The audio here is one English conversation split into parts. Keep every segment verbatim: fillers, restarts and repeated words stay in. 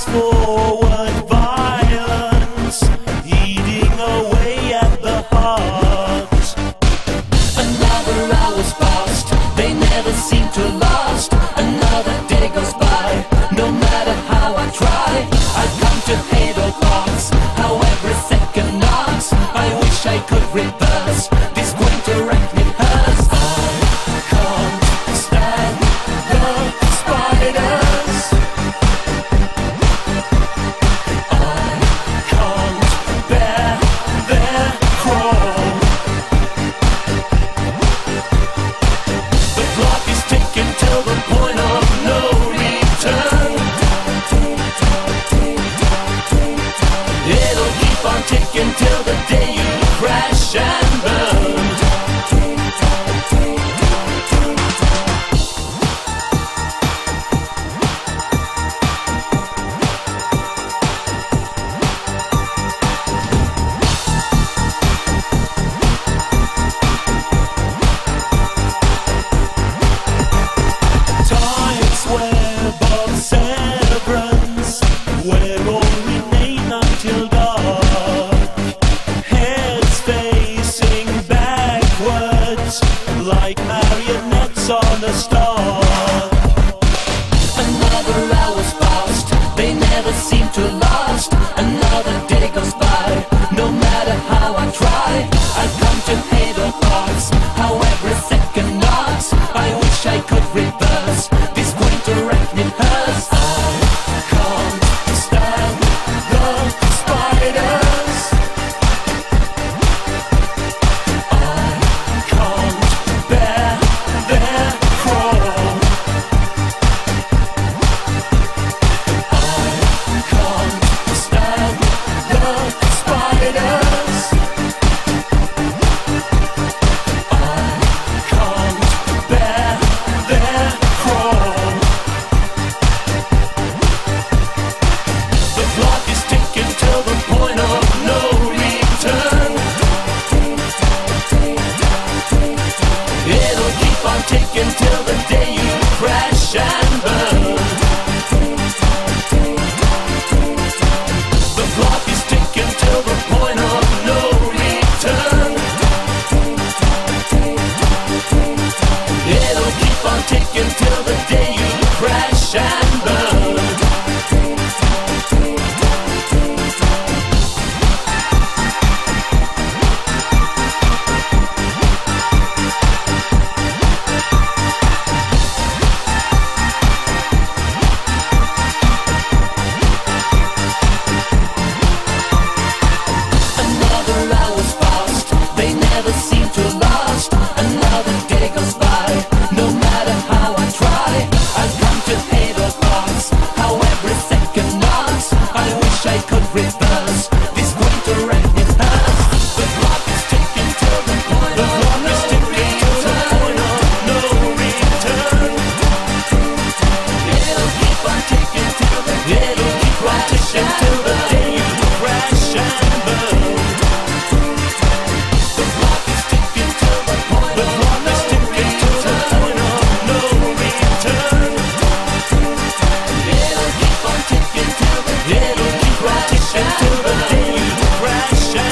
forward violence, eating away at the heart. Another hour's passed, they never seem to last. Another day goes by, no matter how I try. I come to hate all parts, how every second knocks. I wish I could reverse this winter wrecking hurts. I can't stand the spiders. I can't bear their crawl. The clock is ticking till the point of no return. It'll keep on ticking till the day you crash and burn. Time's web of severance, where all remain until dark. Heads facing backwards, like marionettes on a star. Another hour's passed, they never seem to last. Another day goes by, no matter how I try. I've come to hate all parts, how every second knocks. I wish I could reverse this winter wrecking hurts. I can't stand the spiders. I can't bear their crawl. I can't stand the spiders. I can't bear their crawl. The clock is ticking till the point of no return. It'll keep on ticking till the day you crash and burn. The clock is ticking till the point of no return. It'll keep on ticking till the day you crash and burn. Another hour's passed, they never seem to last. Another day goes by, no matter how I try. I've come to hate all parts, how every second knocks. I wish I could reverse this winter wrecking hurts. The clock is ticking till the point of no return. No return. It'll keep on ticking till the it'll keep on ticking till the day you crash and burn. The clock is ticking till the point the clock is ticking till the point of no return. It'll keep on ticking till the it'll keep on ticking till the day you crash and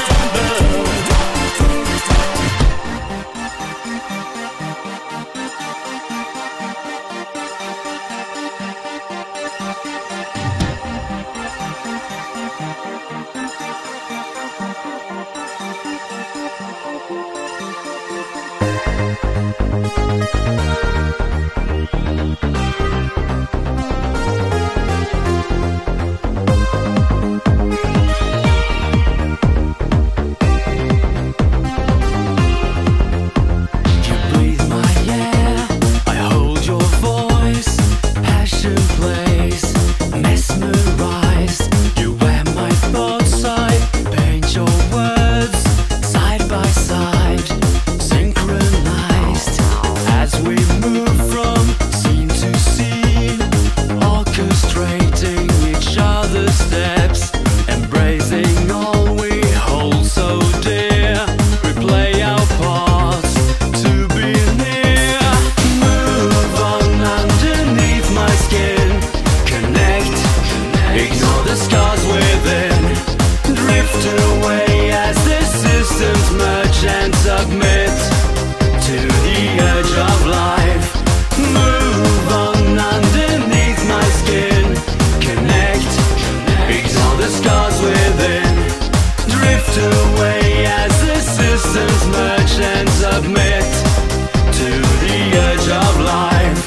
scars within drift away as the systems merge and submit to the edge of life. Move on underneath my skin. Connect, ignore the scars within. Drift away as the systems merge and submit to the edge of life.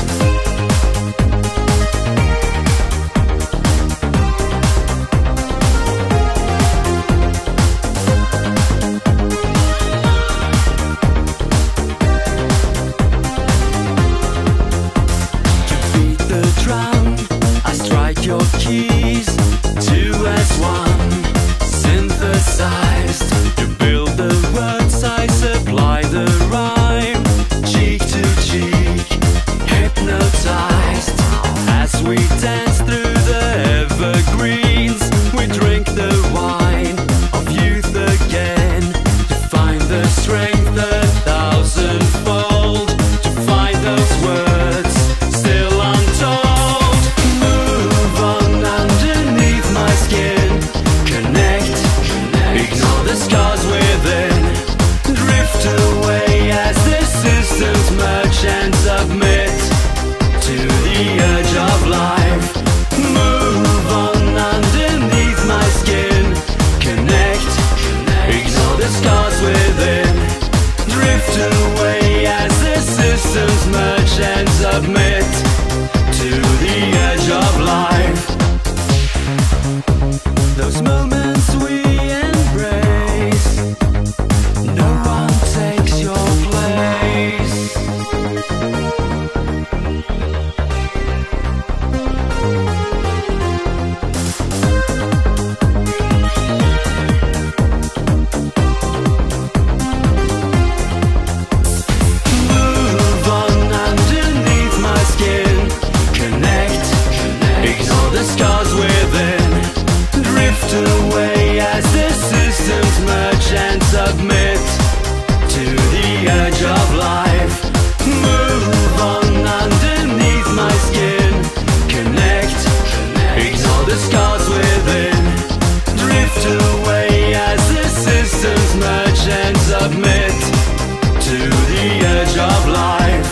Your keys, two as one, synthesized. You build the words, I supply the rhyme. Cheek to cheek, hypnotized. As we dance through the evergreens, we drink the wine of youth again. To find the strength a thousandfold, to find those words still untold. Scars within drift away as the systems merge and submit to the edge of life. Move on underneath my skin. Connect, ignore the scars within. Drift away as the systems merge and submit to the edge of life. Those moments we no one takes your place. Move on underneath my skin. Connect, ignore the scars within. Drift away as the systems merge and submit to the edge of life. Move on underneath my skin. Connect, ignore the scars within. Drift away as the systems merge and submit to the edge of life.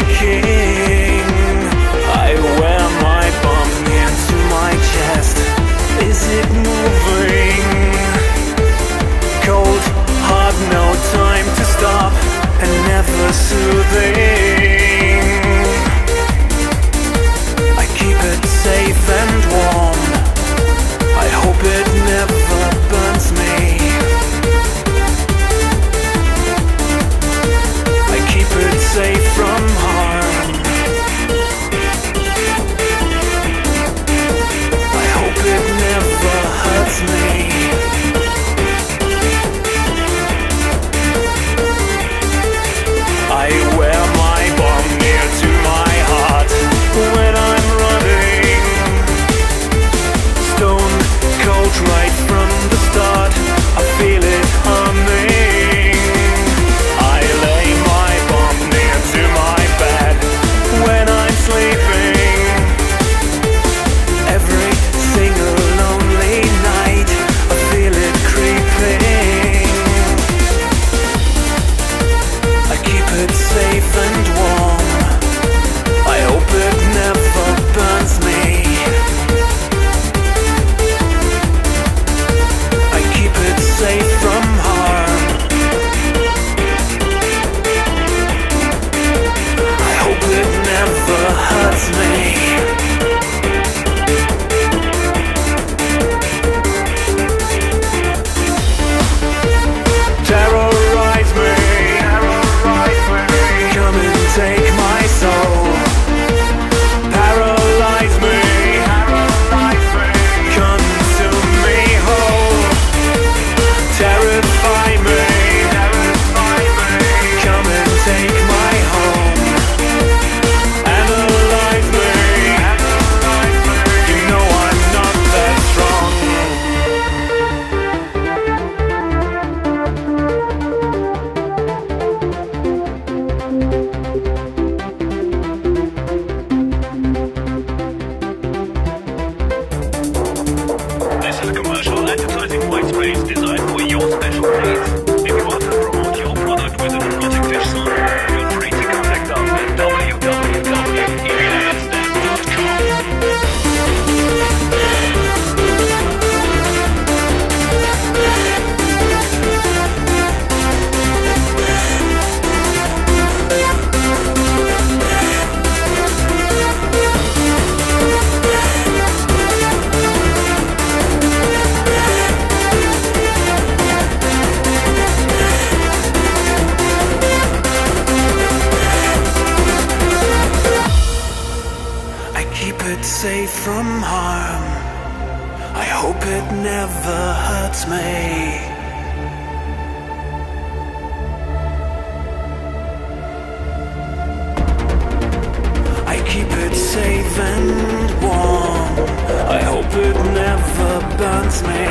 aching. I wear my bum near to my chest. Is it moving? Cold, hard, no time to stop, and never soothing. I keep it safe and warm. I hope it never burns me. I keep it safe from harm. I hope it never hurts me. I wear my bomb near to my heart when I'm running. Stone cold right from the start, I feel it humming. I lay my bomb near to my bed when I'm sleeping. Every single lonely night, I feel it creeping. I keep it safe and warm. I hope it never burns me. I keep it safe from harm. I hope it never hurts me. Terrorize me, terrorize me. Come and take my soul. Paralyze me, paralyze me. Consume me whole. Terrify me, terrify me. Come and take my home. Analyze me, analyze me. You know I'm not that strong. This is a commercial advertising white space designed for your special needs. If you want to promote your product with an erotic fish song, feel free to contact us at w w w dot evilansdance dot com. I keep it safe from harm. I hope it never hurts me. I keep it safe and warm. I hope it never burns me.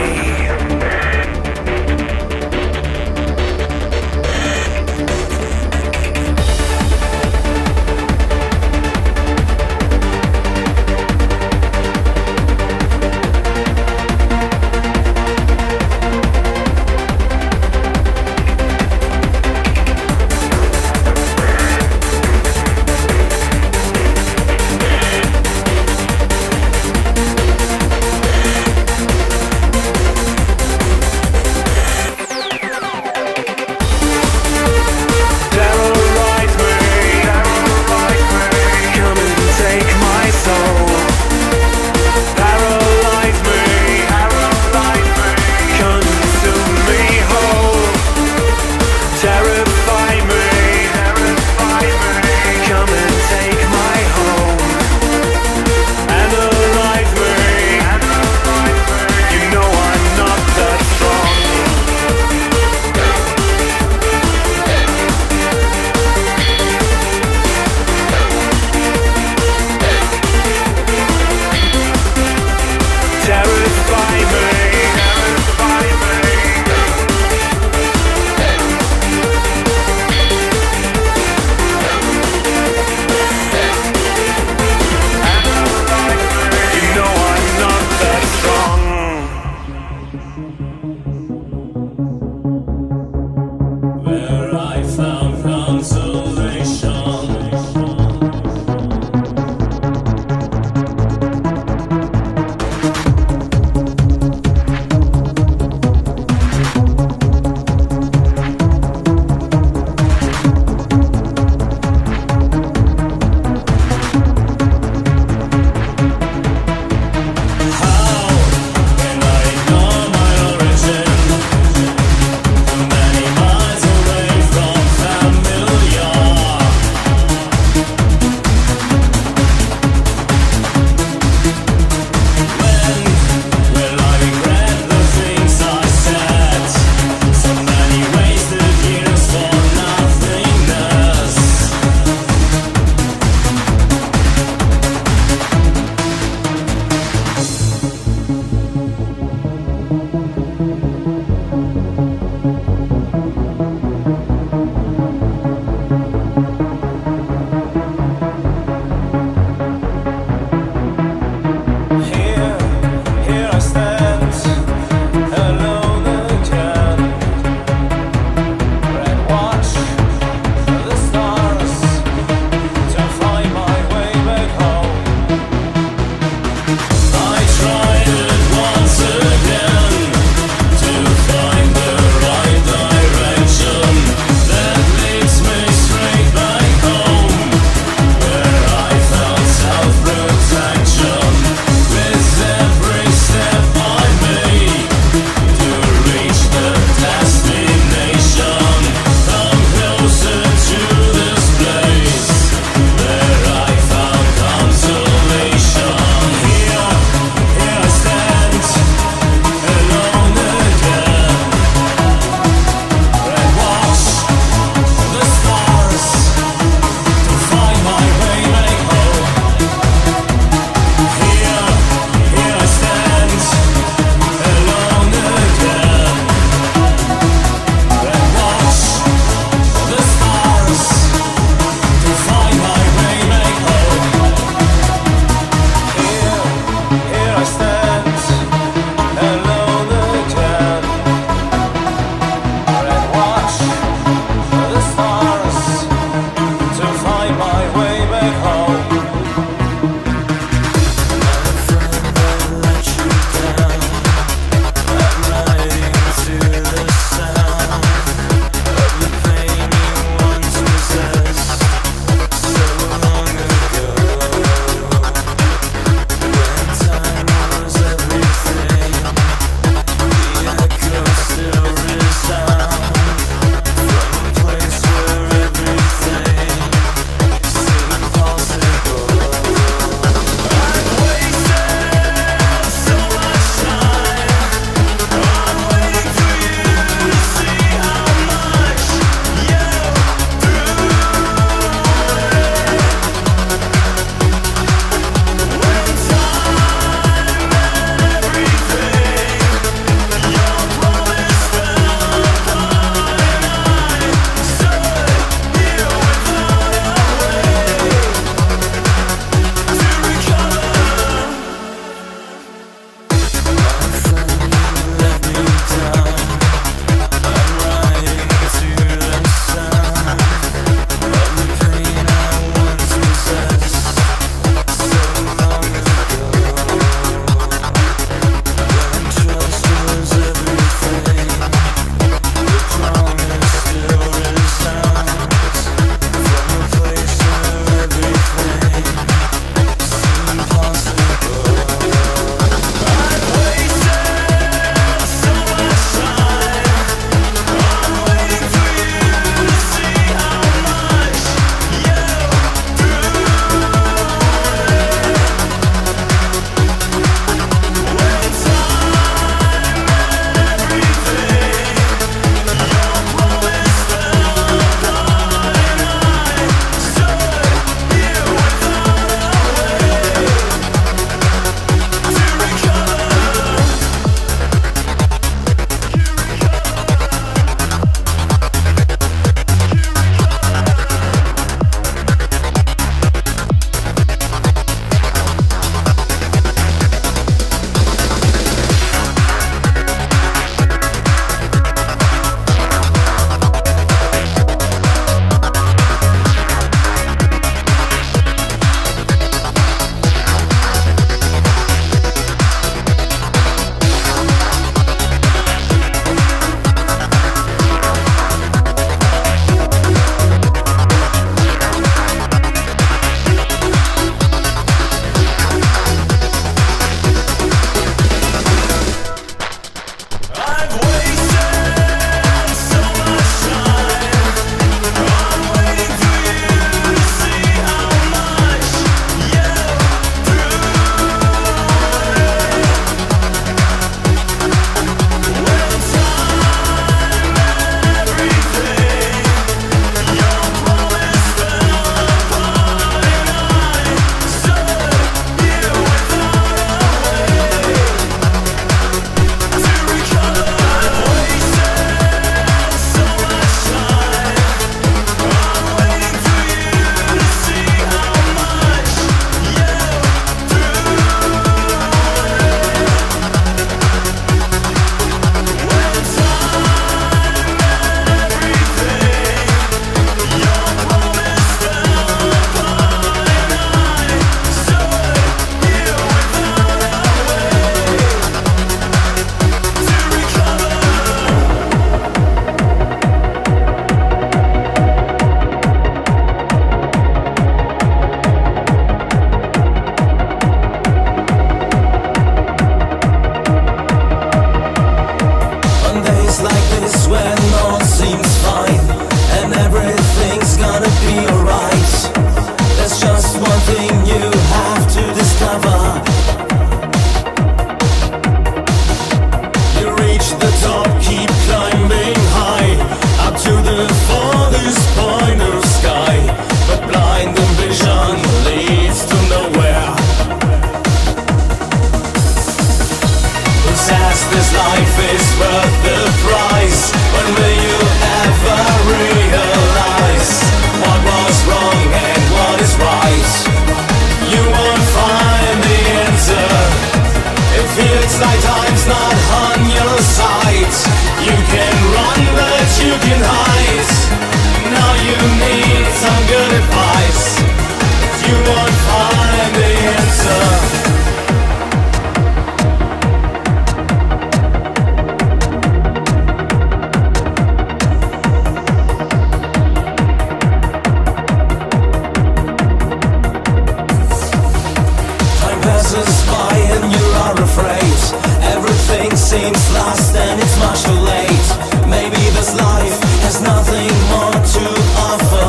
are afraid. Everything seems lost and it's much too late. Maybe this life has nothing more to offer.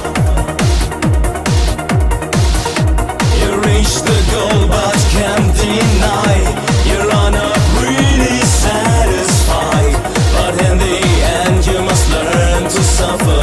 You reach the goal but can't deny you're not really satisfied. But in the end you must learn to suffer.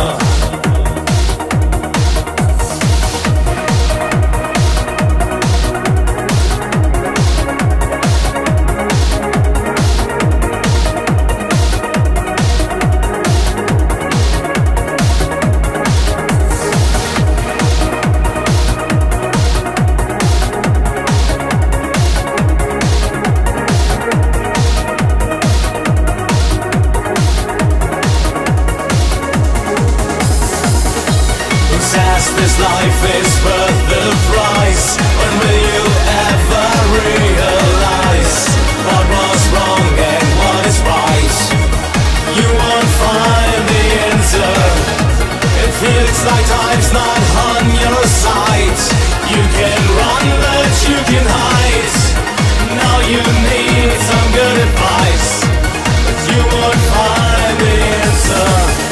This life is worth the price. When will you ever realize what was wrong and what is right? You won't find the answer. It feels like time's not on your side. You can run but you can hide. Now you need some good advice, but you won't find the answer.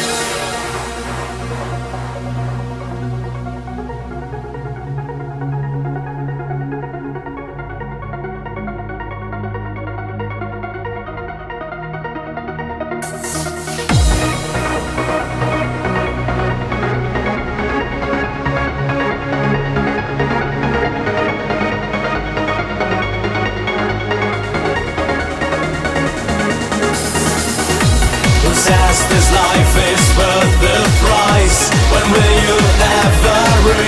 This life is worth the price. When will you ever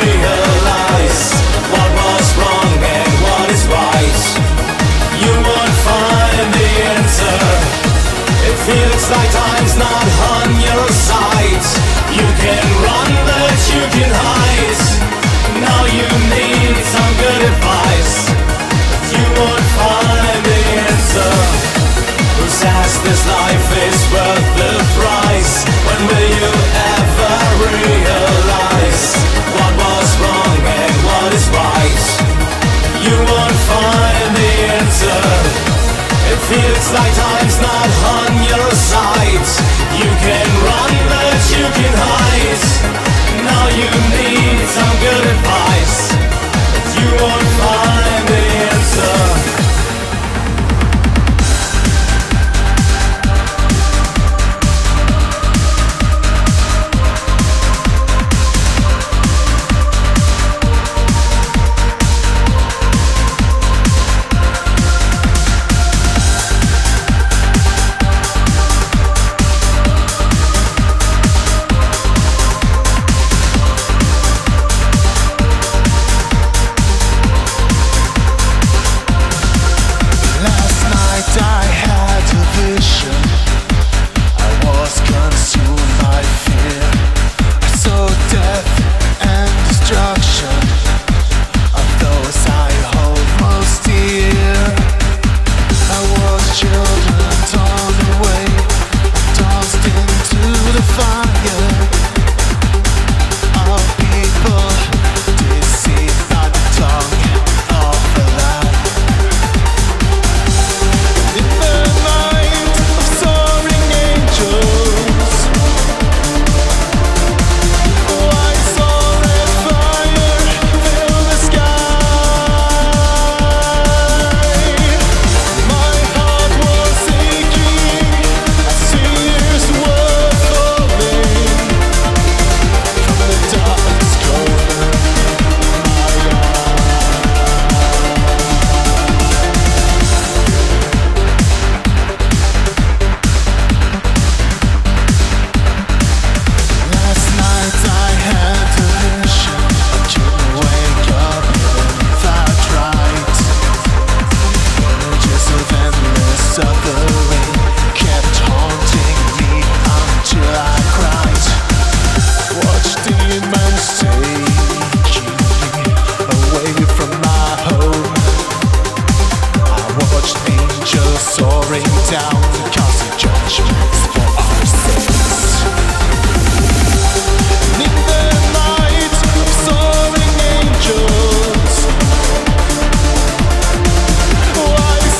realize what was wrong and what is right? You won't find the answer. It feels like time's not on your side. You can run but you can hide. Now you need some good advice. You won't find the answer. Who says this life is worth the price? When will you ever realize what was wrong and what is right? You won't find the answer. It feels like time's not on your side. You can run but you can hide. Now you need some good advice, but you won't find the answer. Why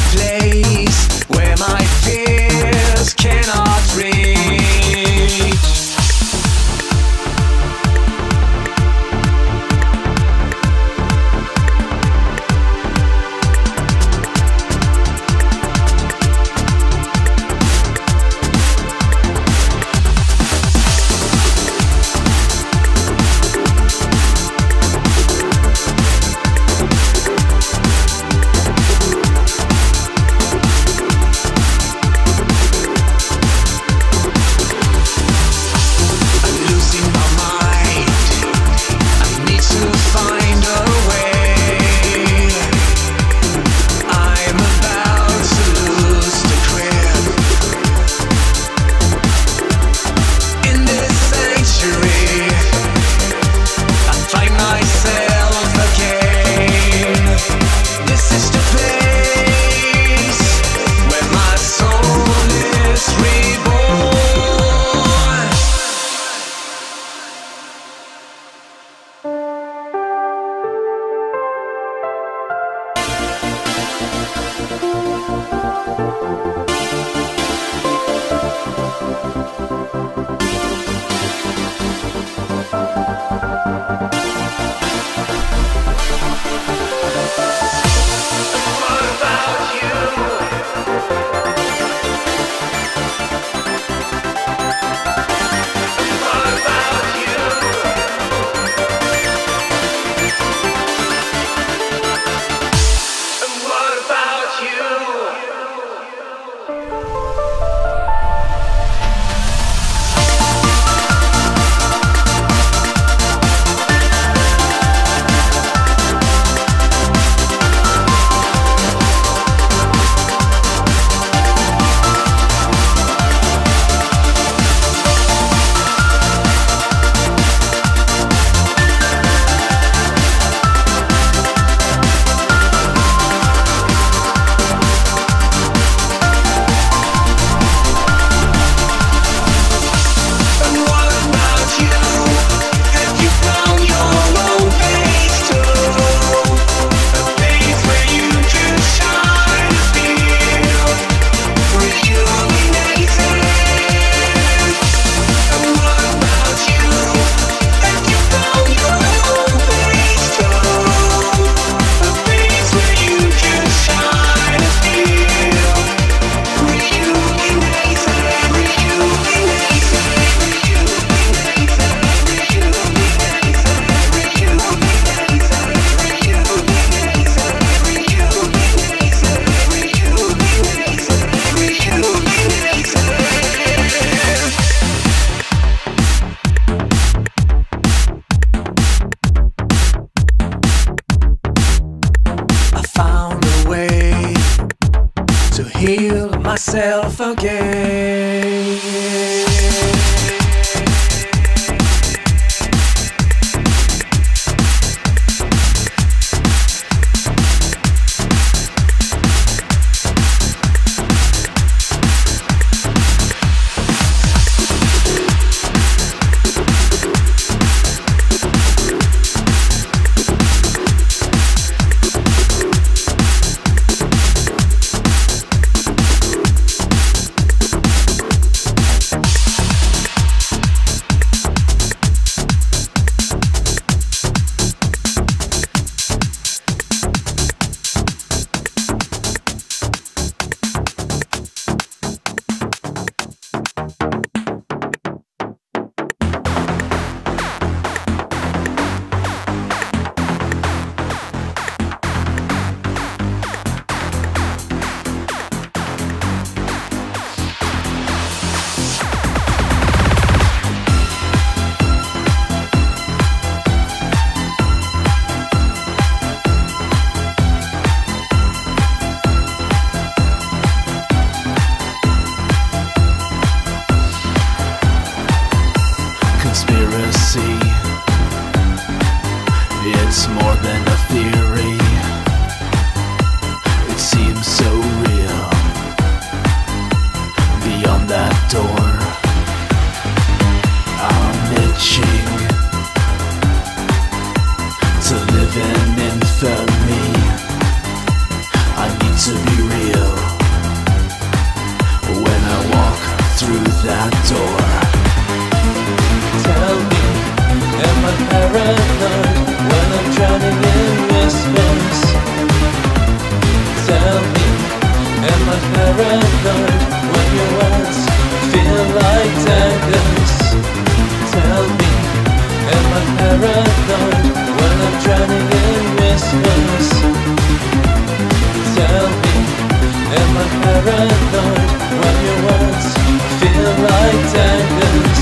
place where my fears cannot reach. Myself again. through that door. Tell me, am I paranoid when I'm drowning in whispers? Tell me, am I paranoid when your words feel like daggers? Tell me, am I paranoid when I'm drowning in whispers? Tell me, am I paranoid when your words feel like daggers?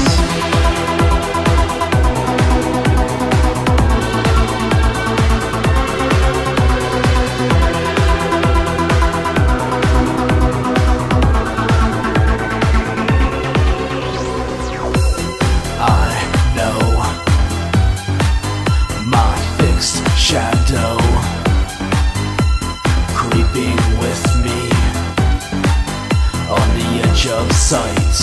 Shadow creeping with me on the edge of sight,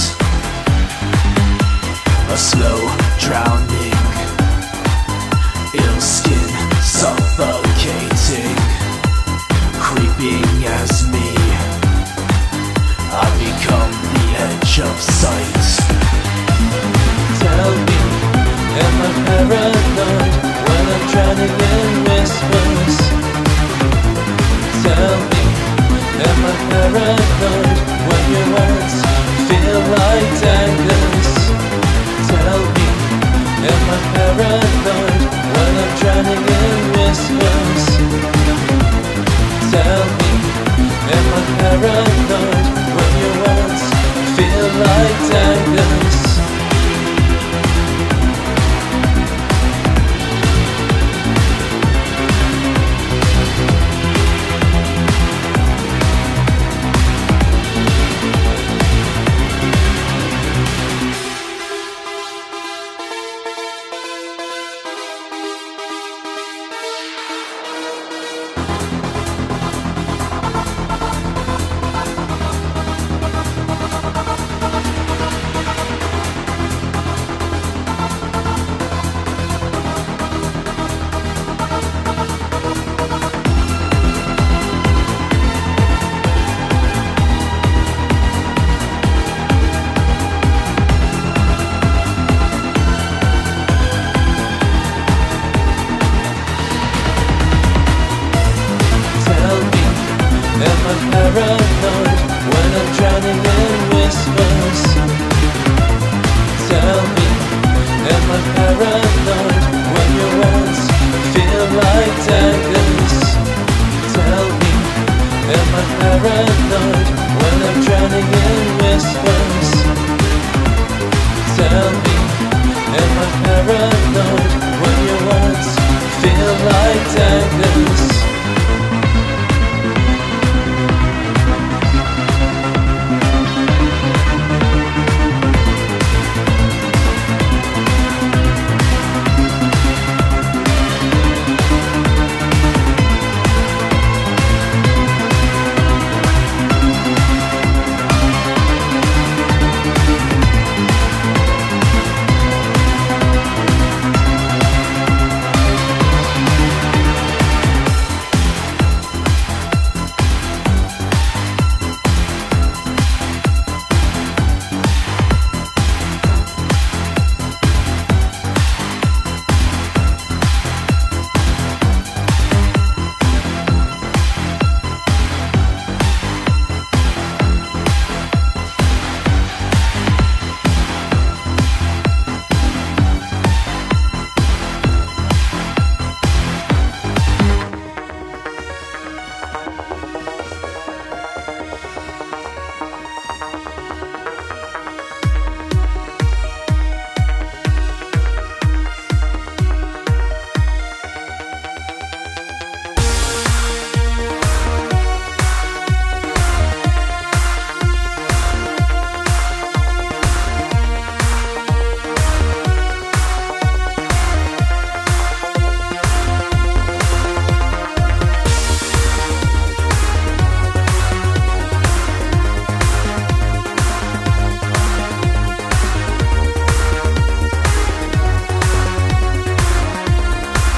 a slow drowning, ill skin suffocating, creeping as me. I become the edge of sight. Tell me, am I paranoid when I'm drowning in whispers? Tell me, am I paranoid when your words feel like daggers? Tell me, am I paranoid when I'm drowning in whispers? Tell me, am I paranoid when your words feel like daggers? Paranoid when I'm drowning in whispers. Tell me, am I paranoid when your words feel like daggers? Tell me, am I paranoid when I'm drowning in whispers? Tell me, am I paranoid when your words feel like daggers?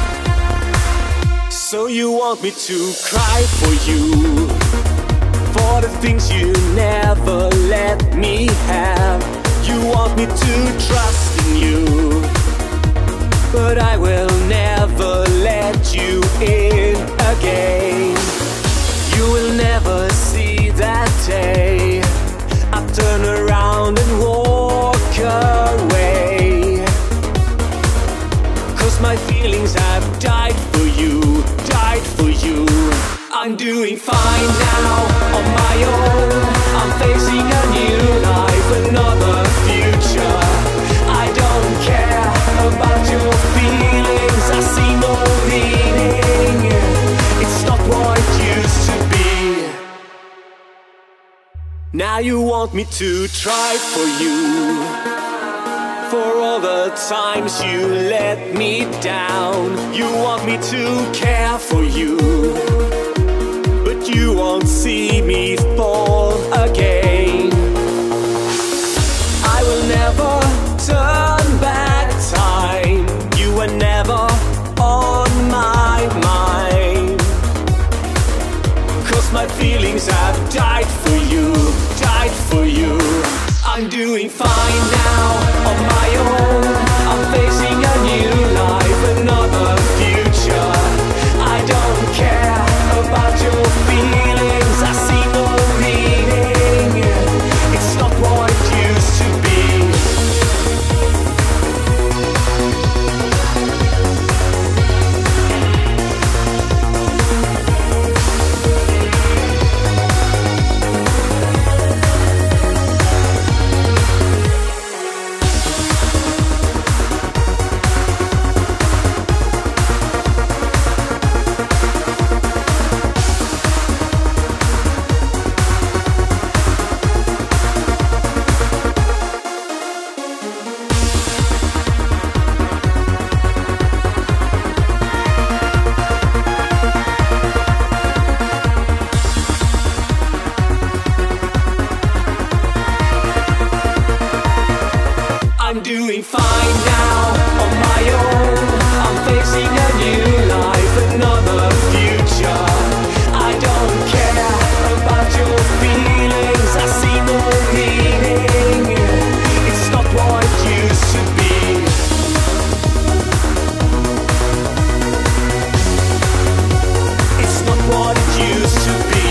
So you want me to cry for you, for for the things you never let me have. You want me to trust in you, but I will never let you in again. You will never see that day I turn around and walk away, 'cause my feelings have died for you, died for you. I'm doing fine now on my own. I'm facing a new life, another future. I don't care about your feelings, I see no meaning. It's not what it used to be. Now you want me to try for you, for all the times you let me down. You want me to care for you, but you won't see me fall again. I will never turn back time. You were never on my mind, 'cause my feelings have died for you, died for you. I'm doing fine now on my own. I'm facing a new life, another future. I don't care about your feelings, I see no meaning. It's not what it used to be. I'm doing fine now on my own. I'm facing a new life, another future. I don't care about your feelings, I see no meaning. It's not what it used to be. It's not what it used to be.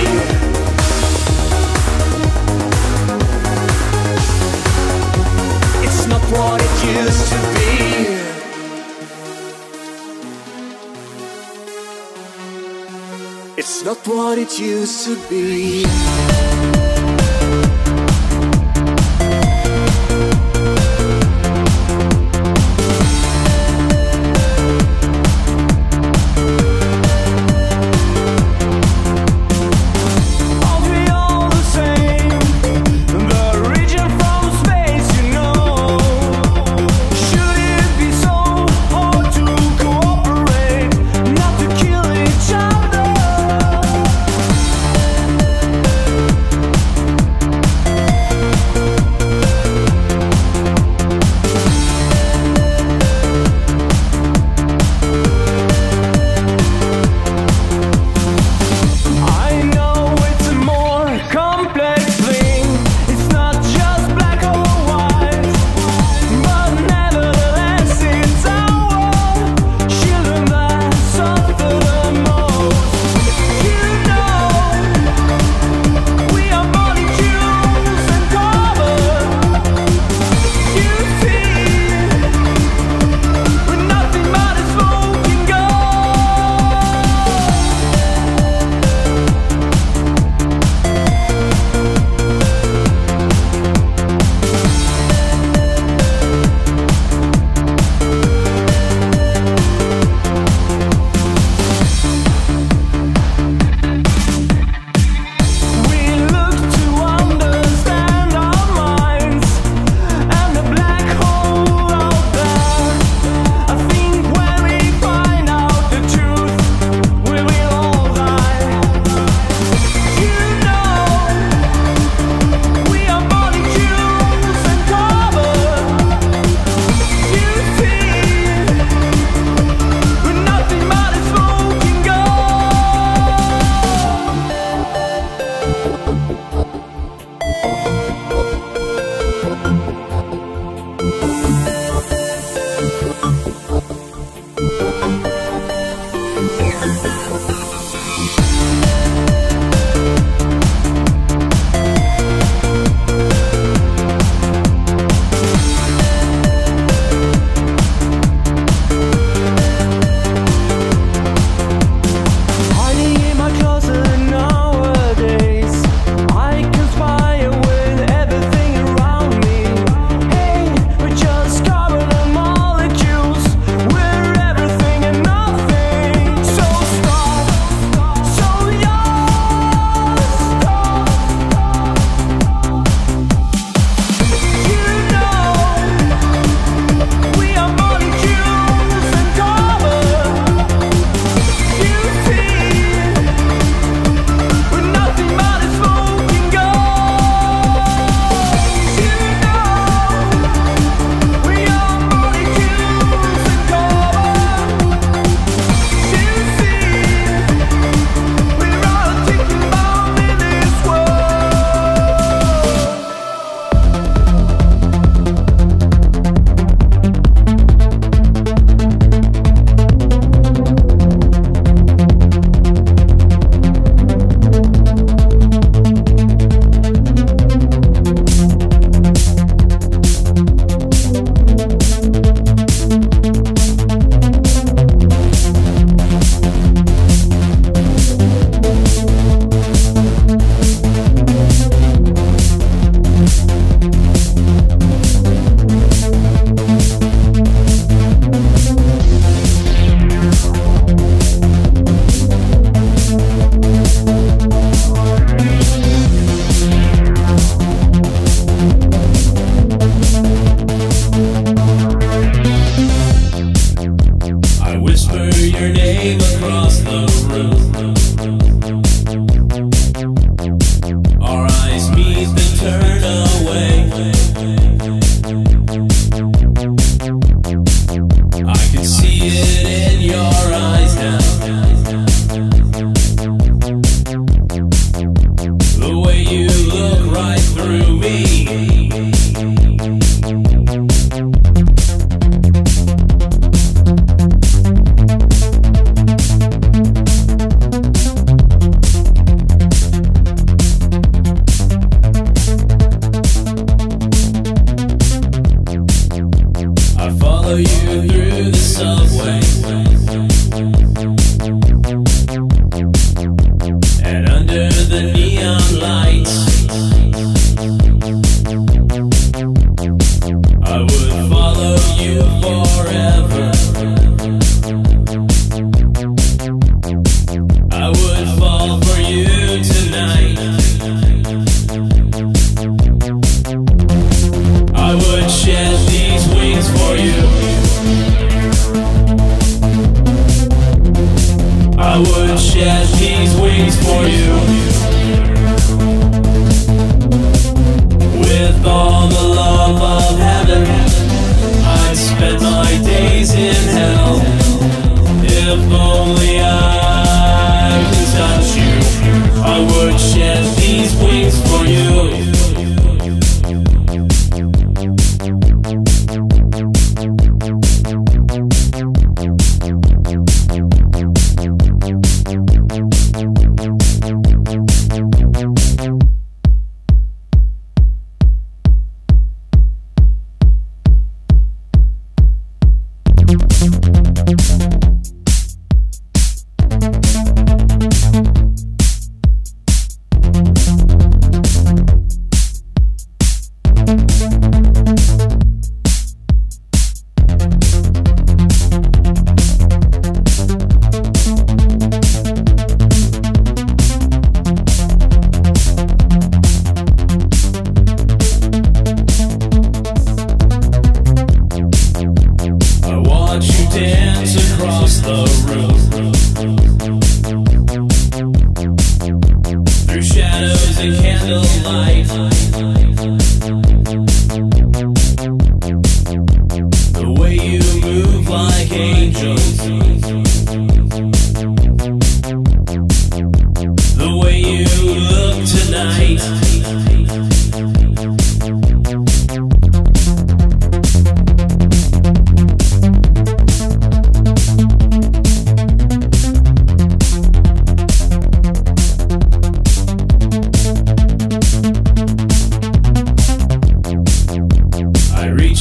It's not what it used to be. It's not what it used to be. Not to kill each other.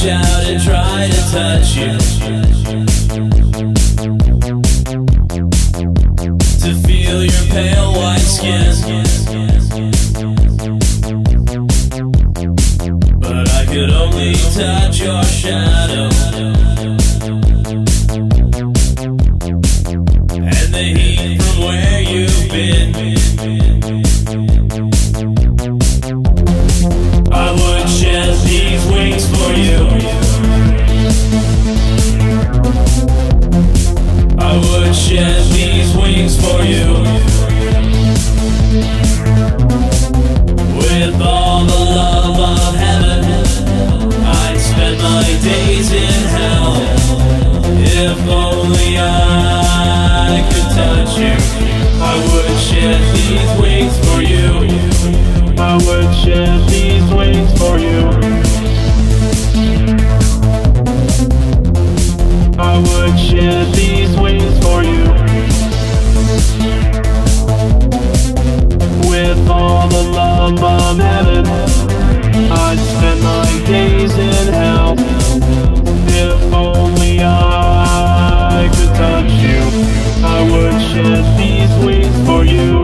reach out and try to touch you, to feel your pale white skin. But I could only touch your shadow, and the heat from where you've been. I would shed these wings for you. I would shed these wings for you. With all the love of heaven, I'd spend my days in hell. If only I could touch you, I would shed these wings for you. I would shed these wings for you. I would shed these wings for you. With all the love of heaven, I'd spend my days in hell. If only I could touch you, I would shed these wings for you.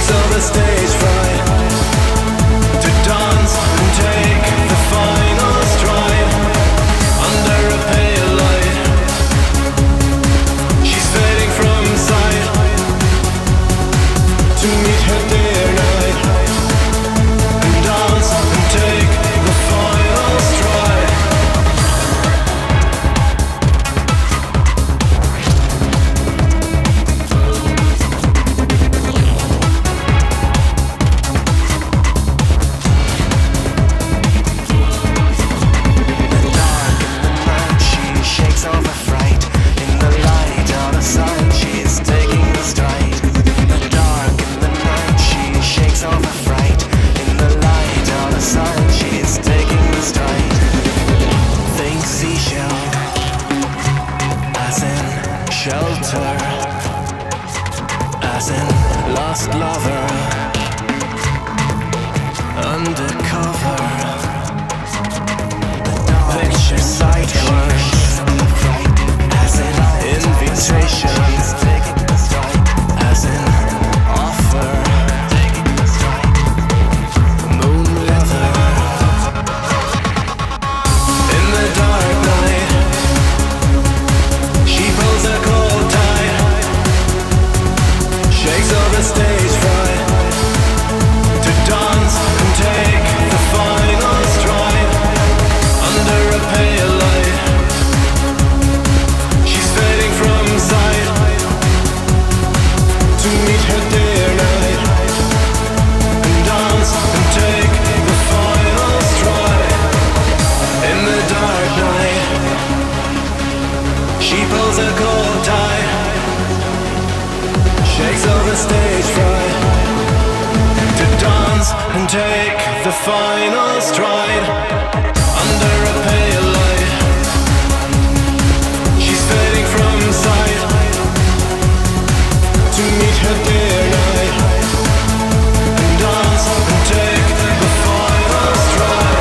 Shakes of the stage fright to dance and take the final stride under a pale light. She's fading from sight to meet her dear night and dance and take the final stride. Shelter, as in lost lover, undercover. Picture sideways, as in invitations, as in offer. Moon lover, in the dark night. She pulls a cold tie, shakes of the stage fright to dance and take the final stride under a pale light. She's fading from sight to meet her dear night and dance and take the final stride in the dark night. She pulls a cold tie, shakes of the stage fright to dance and take the final stride under a pale light. She's fading from sight to meet her dear night and dance and take the final stride.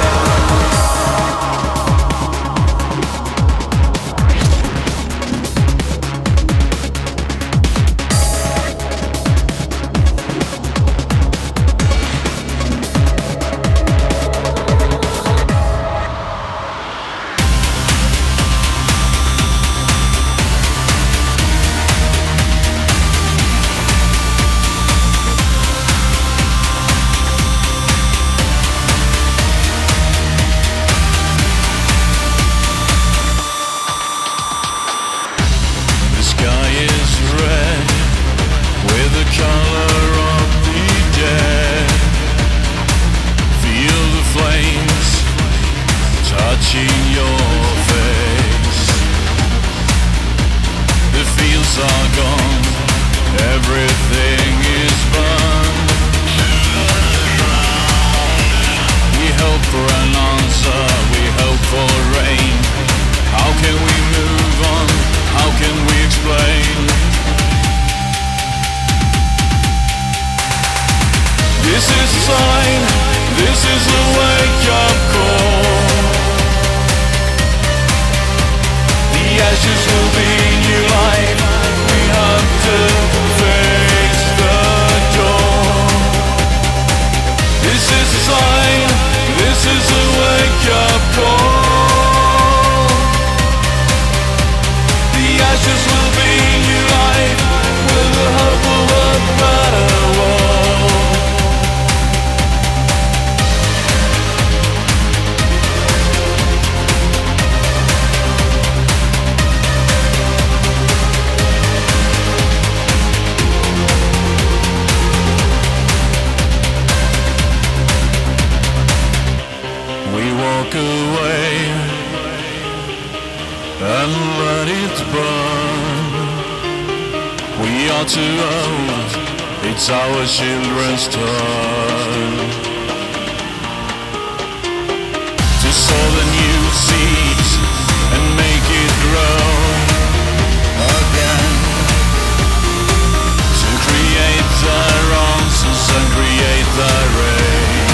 It's our children's turn to sow the new seeds and make it grow again, to create their answers and create their rain.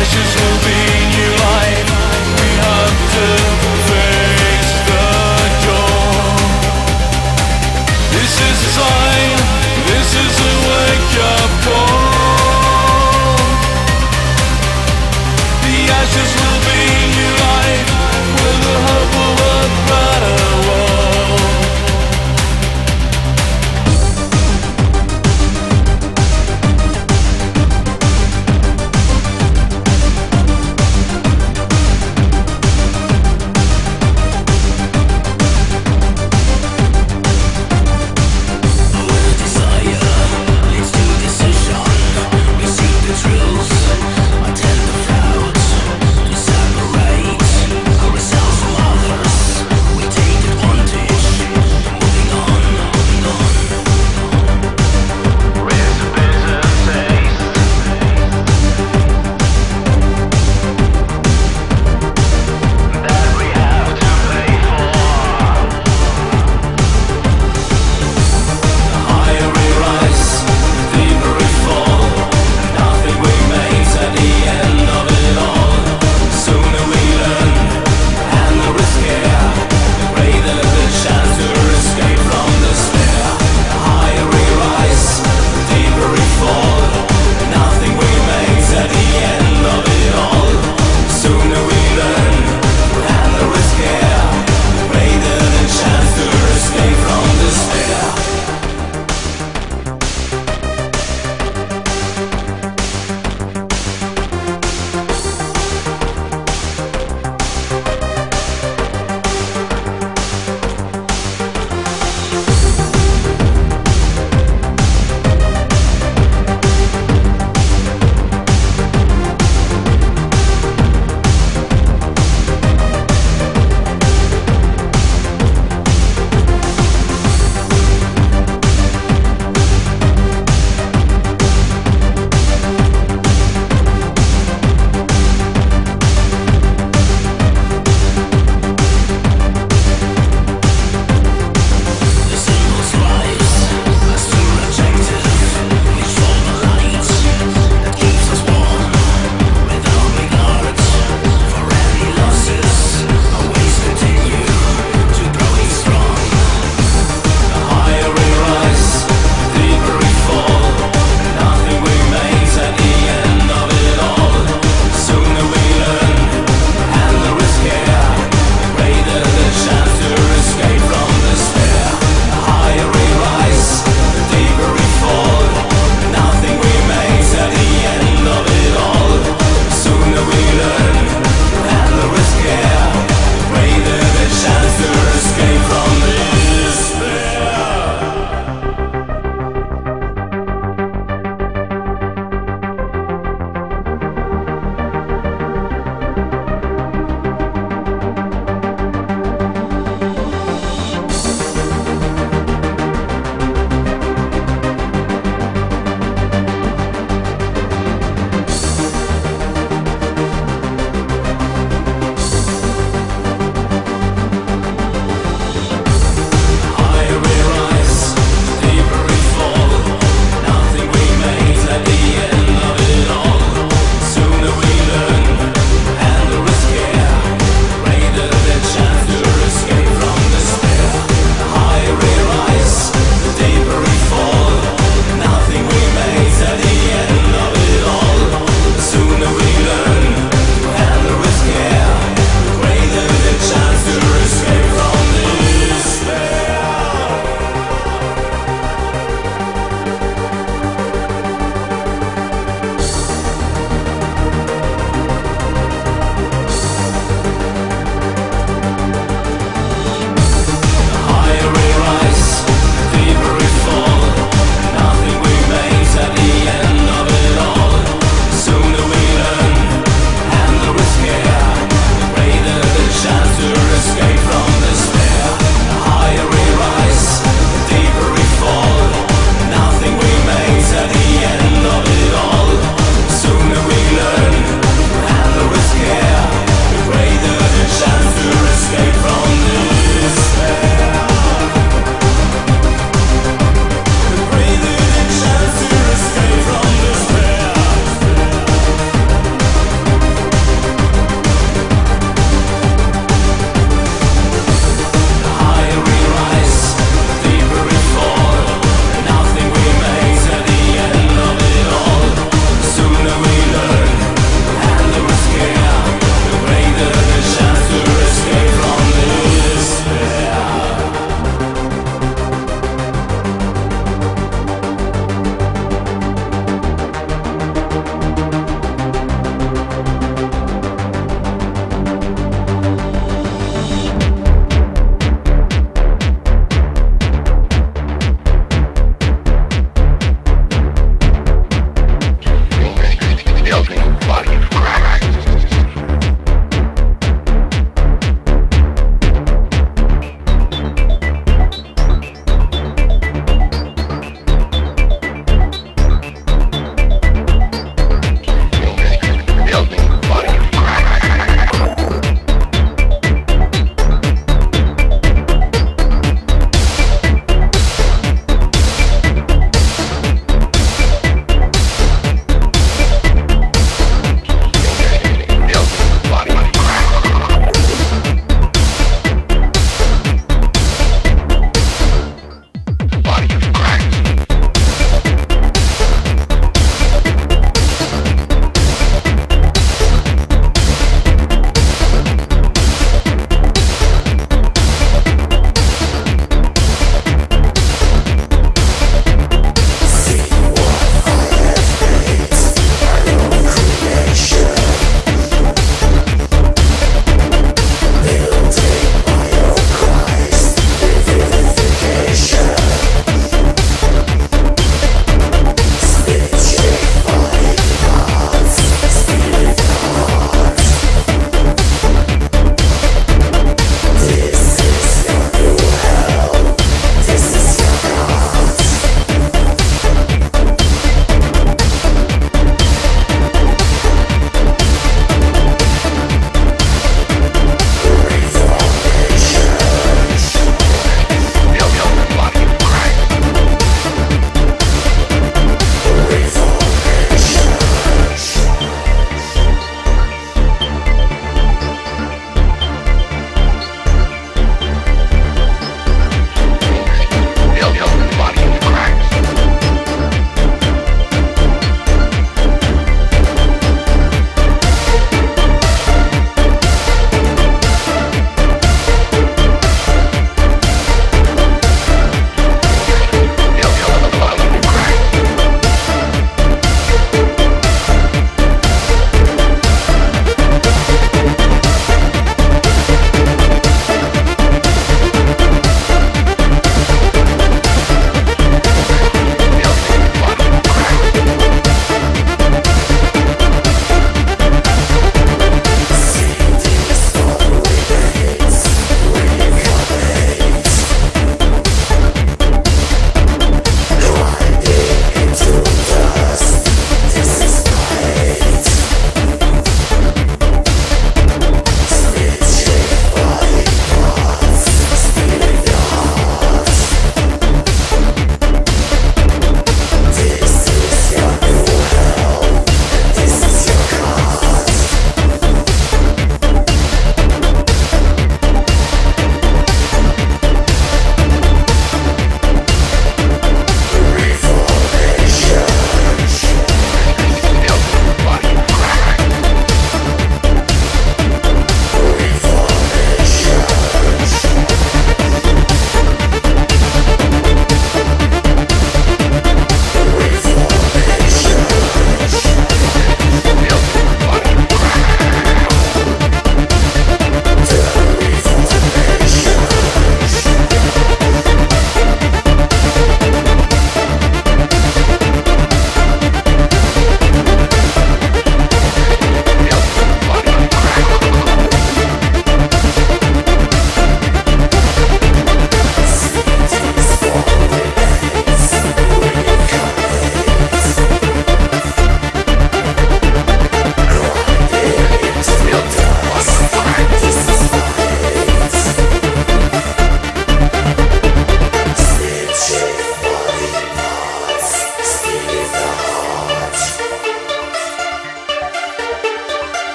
pleasures will be